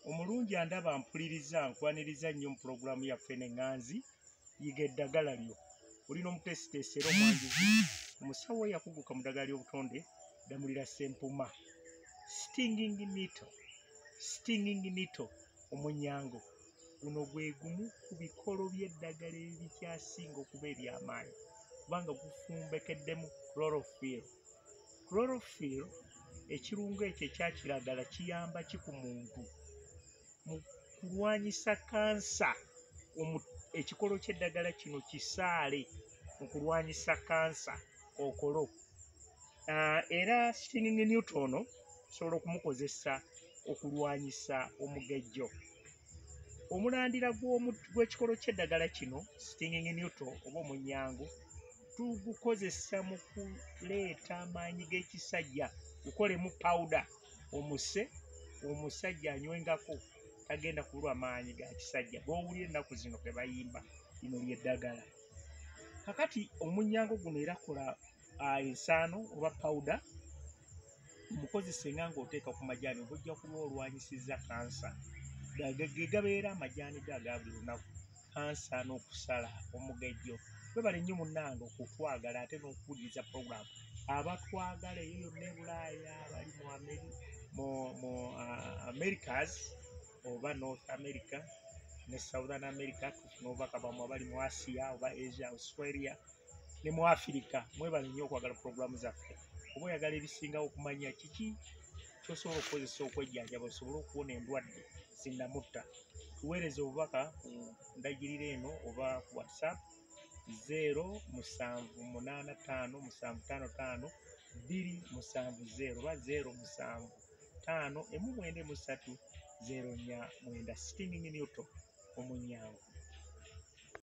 omulungi andaba mpuliriza nkwaniriza nnyo mu pulogulaamu yaffe n'eŋŋanzi yiga eddagala lyo olina omutesitesera omwanjuzi omusawo yakuguka mu ddagala ly'obutonde ddamulira Ssempuma stinging needle omunyango guno gwe gumu ku bikolo by'eddagala ebikyasinga okuba eby'amaanyi kubanga gufumbekeddemu chlorophyll ekirungo ekyo ekya kiragala kiyamba ki ku muntu mu kulwanyisa kansa ekikolo ky'eddagala kino kisaale mu kulwanyisa kansa kookolo era stinging needle ono osobola okumukozesa okulwanyisa omugejjo omulandira gw'ekikolo ky'eddagala kino stinging needle oba omunyango tugukozesa mu kuleeta amaanyi g'ekisajja gukolemu powder omuse omusajja anywengako tagenda kubulwa maanyi ga kisajja bw'owulira ennaku zino ke bayimba lino ly'eddagala kakati omunyango guno era kola ensaano oba powder omukozese ng'oteeka ku majaani oba ojja kuba olwanyisizza kansa ge gabeera amajaani ge aga buli lunaku kansa n'okusala omugejjo webale nnyo munnange okutwagala ate n'okuwuliriza puroguramu abatwagala eyo yonna e Bulaaya abali mu Americas oba North America ne Southern America tufuna bamu abali mu Asia oba Asia Australia ne mu Africa mwebale nnyo okwagala puroguramu zaffe oba oyagala ebisingawo okumanya kiki kyosobola okukozesa okwejjanjaba osobole okuwona endwadde zinnamutta tuweereze obubaka ku ndagiriro eno oba ku WhatsApp 07555255270 oba 075193049 stinging needle omunyango